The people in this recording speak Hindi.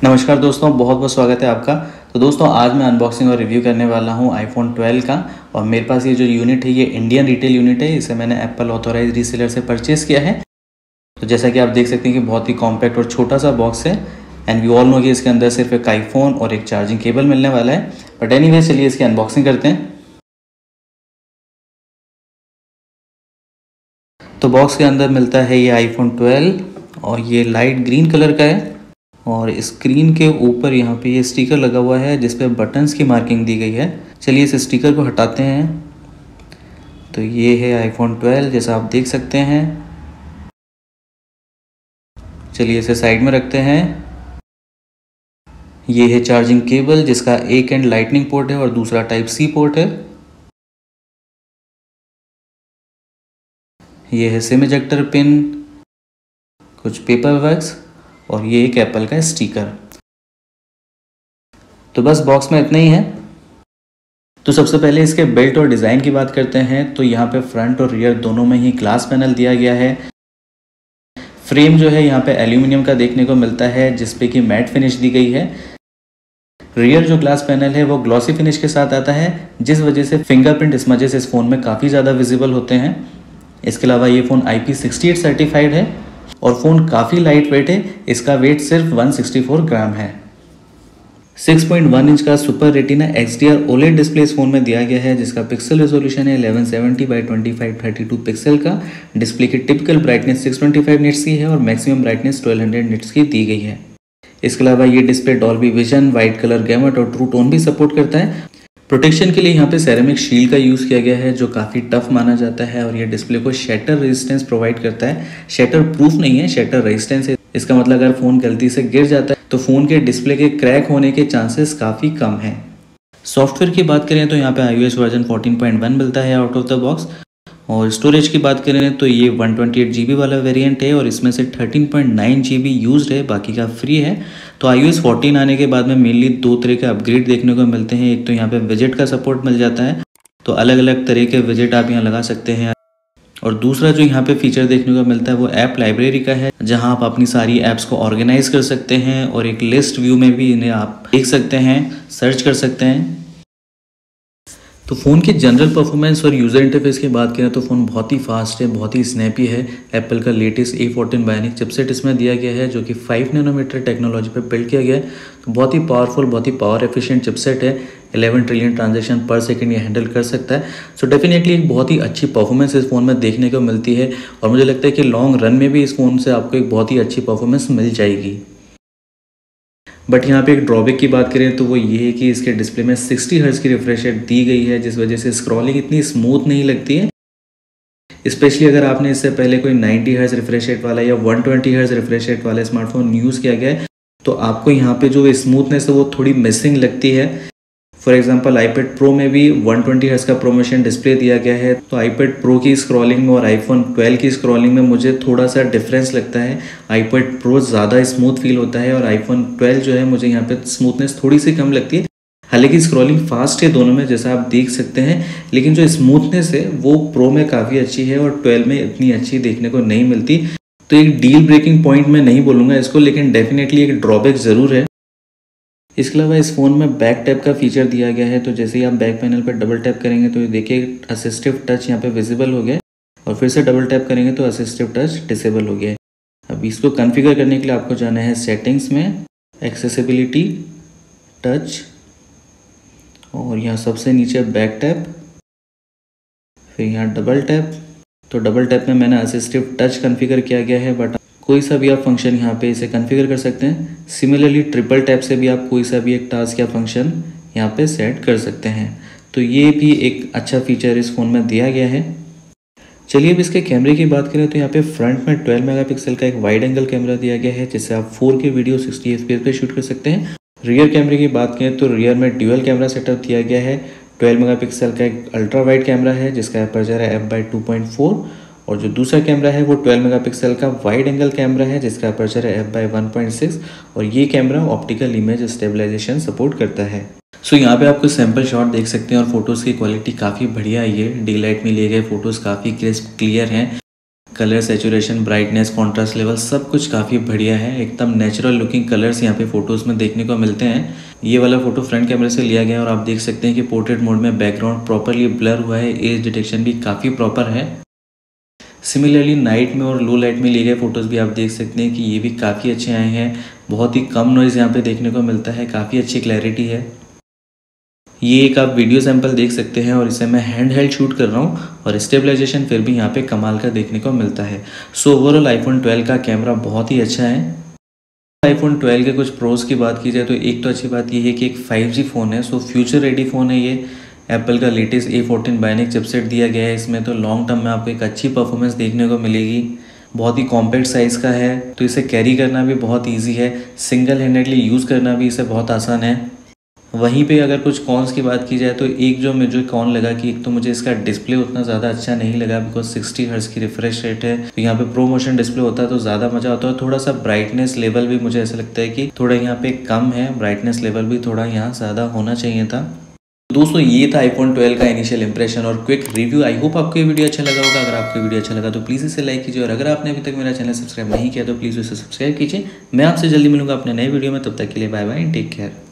नमस्कार दोस्तों, बहुत बहुत स्वागत है आपका। तो दोस्तों आज मैं अनबॉक्सिंग और रिव्यू करने वाला हूं आईफोन 12 का। और मेरे पास ये जो यूनिट है ये इंडियन रिटेल यूनिट है। इसे मैंने एप्पल ऑथोराइज रीसेलर से परचेज़ किया है। तो जैसा कि आप देख सकते हैं कि बहुत ही कॉम्पैक्ट और छोटा सा बॉक्स है। एंड वी ऑल नो कि इसके अंदर सिर्फ एक आईफोन और एक चार्जिंग केबल मिलने वाला है। बट एनीवे चलिए इसकी अनबॉक्सिंग करते हैं। तो बॉक्स के अंदर मिलता है ये आईफोन 12 और ये लाइट ग्रीन कलर का है। और स्क्रीन के ऊपर यहाँ पे ये स्टिकर लगा हुआ है जिस पे बटन्स की मार्किंग दी गई है। चलिए इस स्टिकर को हटाते हैं। तो ये है आईफोन 12 जैसा आप देख सकते हैं। चलिए इसे साइड में रखते हैं। ये है चार्जिंग केबल जिसका एक एंड लाइटनिंग पोर्ट है और दूसरा टाइप सी पोर्ट है। ये है सिम इजेक्टर पिन, कुछ पेपर वर्क्स और ये एक एप्पल का स्टिकर। तो बस बॉक्स में इतना ही है। तो सबसे पहले इसके बिल्ट और डिज़ाइन की बात करते हैं। तो यहाँ पे फ्रंट और रियर दोनों में ही ग्लास पैनल दिया गया है। फ्रेम जो है यहाँ पे एल्यूमिनियम का देखने को मिलता है जिसपे कि मैट फिनिश दी गई है। रियर जो ग्लास पैनल है वो ग्लॉसी फिनिश के साथ आता है जिस वजह से फिंगरप्रिंट स्मजेस इस फ़ोन में काफ़ी ज़्यादा विजिबल होते हैं। इसके अलावा ये फ़ोन IP68 सर्टिफाइड है और फ़ोन काफ़ी लाइट वेट है। इसका वेट सिर्फ 164 ग्राम है। 6.1 इंच का super retina XDR OLED display इस फोन में दिया गया है जिसका पिक्सल रेजोल्यूशन है 1170 बाई 2532 पिक्सल का। डिस्प्ले की टिपिकल ब्राइटनेस 625 निट्स की है और मैक्सिमम ब्राइटनेस 1200 निट्स की दी गई है। इसके अलावा ये display Dolby vision, white colour gamut और ट्रू टोन भी सपोर्ट करता है। प्रोटेक्शन के लिए यहाँ पे सेरेमिक शील्ड का यूज़ किया गया है जो काफ़ी टफ माना जाता है और ये डिस्प्ले को शैटर रेजिस्टेंस प्रोवाइड करता है। शैटर प्रूफ नहीं है, शैटर रेजिस्टेंस है। इसका मतलब अगर फ़ोन गलती से गिर जाता है तो फ़ोन के डिस्प्ले के क्रैक होने के चांसेस काफ़ी कम हैं। सॉफ्टवेयर की बात करें तो यहाँ पे iOS वर्जन 14.1 मिलता है आउट ऑफ द बॉक्स। और स्टोरेज की बात करें तो ये 128 GB वाला वेरिएंट है और इसमें से 13.9 GB यूज्ड है, बाकी का फ्री है। तो iOS 14 आने के बाद में मेनली दो तरह के अपग्रेड देखने को मिलते हैं। एक तो यहाँ पे विजेट का सपोर्ट मिल जाता है, तो अलग अलग तरह के विजेट आप यहाँ लगा सकते हैं। और दूसरा जो यहाँ पे फीचर देखने को मिलता है वो ऐप लाइब्रेरी का है जहाँ आप अपनी सारी ऐप्स को ऑर्गेनाइज कर सकते हैं और एक लिस्ट व्यू में भी इन्हें आप देख सकते हैं, सर्च कर सकते हैं। तो फ़ोन के जनरल परफॉर्मेंस और यूज़र इंटरफेस की बात करें तो फ़ोन बहुत ही फास्ट है, बहुत ही स्नैपी है। एप्पल का लेटेस्ट A14 बायोनिक चिपसेट इसमें दिया गया है जो कि 5 नैनोमीटर टेक्नोलॉजी पर बिल्ड किया गया है। तो बहुत ही पावरफुल, बहुत ही पावर एफिशिएंट चिपसेट है। 11 ट्रिलियन ट्रांजैक्शन पर सेकंड ये हैंडल कर सकता है। सो डेफिनेटली एक बहुत ही अच्छी परफॉर्मेंस इस फ़ोन में देखने को मिलती है और मुझे लगता है कि लॉन्ग रन में भी इस फ़ोन से आपको एक बहुत ही अच्छी परफॉर्मेंस मिल जाएगी। बट यहाँ पे एक ड्रॉबैक की बात करें तो वो ये है कि इसके डिस्प्ले में 60 हर्ट्ज़ की रिफ्रेश रेट दी गई है जिस वजह से स्क्रॉलिंग इतनी स्मूथ नहीं लगती है। स्पेशली अगर आपने इससे पहले कोई 90 हर्ट्ज़ रिफ्रेश रेट वाला या 120 हर्ट्ज़ रिफ्रेश रेट वाला स्मार्टफोन यूज़ किया गया है तो आपको यहाँ पे जो स्मूथनेस है वो थोड़ी मिसिंग लगती है। फॉर एग्जाम्पल iPad Pro में भी 120 हर्ट्ज़ का प्रोमोशन डिस्प्ले दिया गया है। तो iPad Pro की स्क्रॉलिंग में और iPhone 12 की स्क्रॉलिंग में मुझे थोड़ा सा डिफरेंस लगता है। iPad Pro ज़्यादा स्मूथ फील होता है और iPhone 12 जो है मुझे यहाँ पे स्मूथनेस थोड़ी सी कम लगती है। हालांकि स्क्रॉलिंग फास्ट है दोनों में जैसा आप देख सकते हैं, लेकिन जो स्मूथनेस है वो Pro में काफ़ी अच्छी है और 12 में इतनी अच्छी देखने को नहीं मिलती। तो एक डील ब्रेकिंग पॉइंट मैं नहीं बोलूँगा इसको, लेकिन डेफिनेटली एक ड्रॉबैक ज़रूर है। इसके अलावा इस फ़ोन में बैक टैप का फीचर दिया गया है। तो जैसे ही आप बैक पैनल पर डबल टैप करेंगे तो देखिए असिस्टिव टच यहाँ पे विजिबल हो गया और फिर से डबल टैप करेंगे तो असिस्टिव टच डिसेबल हो गया है। अब इसको कॉन्फ़िगर करने के लिए आपको जाना है सेटिंग्स में, एक्सेसिबिलिटी, टच और यहाँ सबसे नीचे बैक टैप, फिर यहाँ डबल टैप। तो डबल टैप में मैंने असिस्टिव टच कॉन्फ़िगर किया गया है, बट कोई सा भी आप फंक्शन यहाँ पे इसे कॉन्फ़िगर कर सकते हैं। सिमिलरली ट्रिपल टैप से भी आप कोई सा भी एक टास्क या फंक्शन यहाँ पे सेट कर सकते हैं। तो ये भी एक अच्छा फीचर इस फ़ोन में दिया गया है। चलिए अब इसके कैमरे की बात करें तो यहाँ पे फ्रंट में 12 मेगापिक्सल का एक वाइड एंगल कैमरा दिया गया है जिससे आप 4K वीडियो 60 FPS पे शूट कर सकते हैं। रियर कैमरे की बात करें तो रियर में ड्यूअल कैमरा सेटअप दिया गया है। 12 मेगापिक्सल का एक अल्ट्रा वाइड कैमरा है जिसका अपर्चर है f/2.4 और जो दूसरा कैमरा है वो 12 मेगापिक्सल का वाइड एंगल कैमरा है जिसका अपर्चर है f/1.6 और ये camera optical image stabilisation support करता है। सो यहाँ पे आप कुछ सैम्पल शॉट देख सकते हैं और फोटोज़ की क्वालिटी काफ़ी बढ़िया है। ये डे लाइट में लिए गए फ़ोटोज़ काफ़ी क्रिस्प क्लियर हैं। Colour saturation, brightness, contrast level सब कुछ काफ़ी बढ़िया है। एकदम नेचुरल लुकिंग कलर्स यहाँ पे फ़ोटोज़ में देखने को मिलते हैं। ये वाला फ़ोटो फ्रंट कैमरे से लिया गया है और आप देख सकते हैं कि पोर्ट्रेट मोड में बैकग्राउंड प्रॉपरली ब्लर हुआ है, एज डिटेक्शन भी काफ़ी प्रॉपर है। सिमिलरली नाइट में और लो लाइट में लिए गए फ़ोटोज़ भी आप देख सकते हैं कि ये भी काफ़ी अच्छे आए हैं। बहुत ही कम नॉइज़ यहाँ पे देखने को मिलता है, काफ़ी अच्छी क्लैरिटी है। ये एक आप वीडियो सैंपल देख सकते हैं और इसे मैं हैंड हेल्ड शूट कर रहा हूँ और स्टेबलाइजेशन फिर भी यहाँ पे कमाल का देखने को मिलता है। सो ओवरऑल आईफोन 12 का कैमरा बहुत ही अच्छा है। आईफोन 12 के कुछ प्रोज की बात की जाए तो एक तो अच्छी बात ये है कि एक 5G फ़ोन है, सो फ्यूचर रेडी फ़ोन है ये। एप्पल का लेटेस्ट A14 बायोनिक चिपसेट दिया गया है इसमें, तो लॉन्ग टर्म में आपको एक अच्छी परफॉर्मेंस देखने को मिलेगी। बहुत ही कॉम्पैक्ट साइज़ का है तो इसे कैरी करना भी बहुत ईजी है, सिंगल हैंडेडली यूज़ करना भी इसे बहुत आसान है। वहीं पे अगर कुछ कॉन्स की बात की जाए तो एक जो मुझे कॉन लगा कि एक तो मुझे इसका डिस्प्ले उतना ज़्यादा अच्छा नहीं लगा, बिकॉज 60 हर्ट्ज़ की रिफ्रेश रेट है, तो यहाँ पे प्रो मोशन डिस्प्ले होता है तो ज़्यादा मज़ा आता है। थोड़ा सा ब्राइटनेस लेवल भी मुझे ऐसा लगता है कि थोड़ा यहाँ पे कम है, ब्राइटनेस लेवल भी थोड़ा यहाँ ज़्यादा होना चाहिए था। दोस्तों ये था आईफोन 12 का इनिशियल इंप्रेशन और क्विक रिव्यू। आई होप आपको ये वीडियो अच्छा लगा होगा। अगर आपको वीडियो अच्छा लगा तो प्लीज़ इसे लाइक कीजिए और अगर आपने अभी तक मेरा चैनल सब्सक्राइब नहीं किया तो प्लीज़ उसे सब्सक्राइब कीजिए। मैं आपसे जल्दी मिलूंगा अपने नए वीडियो में, तब तक के लिए bye bye and take care.